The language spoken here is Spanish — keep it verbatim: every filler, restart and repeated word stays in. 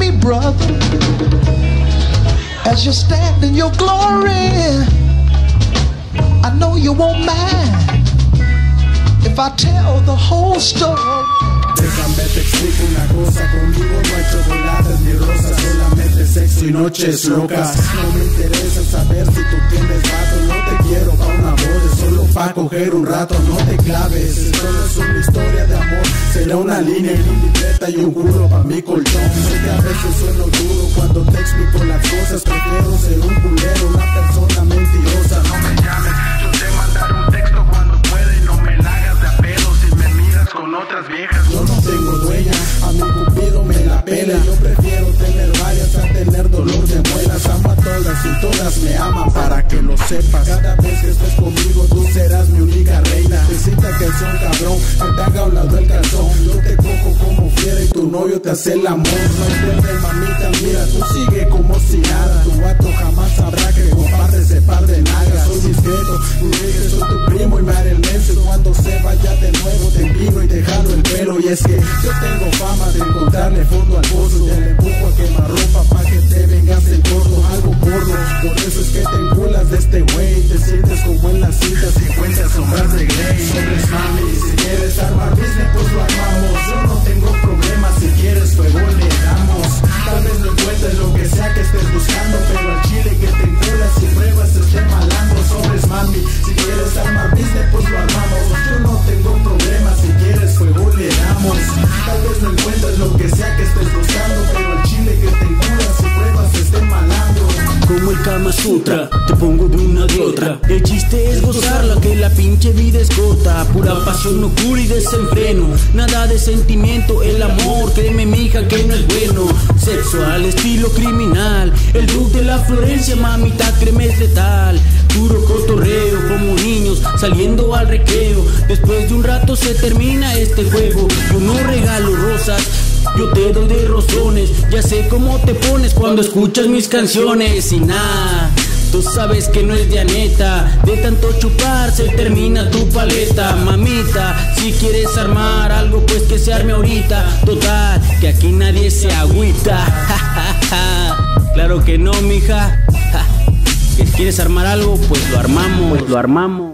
me, brother, as you stand in your glory. I know you won't mind if I tell the whole story. Déjame te explico una cosa, conmigo no hay chocolates ni rosas, solamente sexo y noches locas. No me interesa saber si tú tienes vato, no te quiero pa' una boda, solo pa' coger un rato, no te claves. Esto no es una historia de amor, será una línea y una libreta y un culo pa' mi colchón. Sé que a veces sueno duro cuando te explico las cosas, prefiero ser un culero, una persona mentirosa. No me llames, yo te mandaré un texto cuando pueda y no me la hagas de a pedo si me miras con otras viejas. Yo no tengo dueña, a mi cupido me la pela. Yo prefiero tener varias a tener dolor de muelas. Amo a todas y todas me aman, para que lo sepas. Cada vez que estés conmigo tú serás mi única reina. Necesita que sea un cabrón que te haga a un lado el calzón. Yo te cojo como fiera y tu novio te hace el amor. No entiendes, mamita, mira, tú sigue como si nada. Tu vato jamás sabrá que comparte ese par de nalgas. Soy discreto, tú dices soy tu primo y me haré el menso. Cuando se vaya de nuevo te vino y te jalo el pelo. Y es que yo tengo fama de encontrarle fondo al pozo. Ya le empujo a quemar ropa pa' que te vengas en corto, algo porno. Por eso es que te enculas de este güey. Te sientes como en las cintas y cuentas sombras de Grey. Sobres mami, si quieres armar business pues lo armamos. Yo no tengo problema, si quieres fuego le damos. Tal vez no encuentres lo que sea que estés buscando, pero al chile que te enculas y pruebas esté malandro. Sobres mami, si quieres armar business pues lo armamos. Yo no tengo problema, si quieres fuego le damos. Tal vez no encuentres lo que sea que estés buscando, pero al chile que te enculas y pruebas esté malandro. Como el Kama Sutra, te pongo de una de otra. El chiste es gozarla, que la pinche vida es corta. Pura pasión, locura y desenfreno. Nada de sentimiento, el amor, créeme mija que no es bueno. Sexo al estilo criminal, el drug de la Florencia, mamita, créeme es letal. Puro cotorreo, como niños saliendo al recreo. Después de un rato se termina este juego. Yo no regalo rosas, yo te doy de rosones. Ya sé cómo te pones cuando escuchas mis canciones. Y nada, tú sabes que no es de aneta. De tanto chupar se termina tu paleta. Mamita, si quieres armar algo pues que se arme ahorita. Total, que aquí nadie se agüita. Claro que no, mija. Que si quieres armar algo pues lo armamos, pues lo armamos.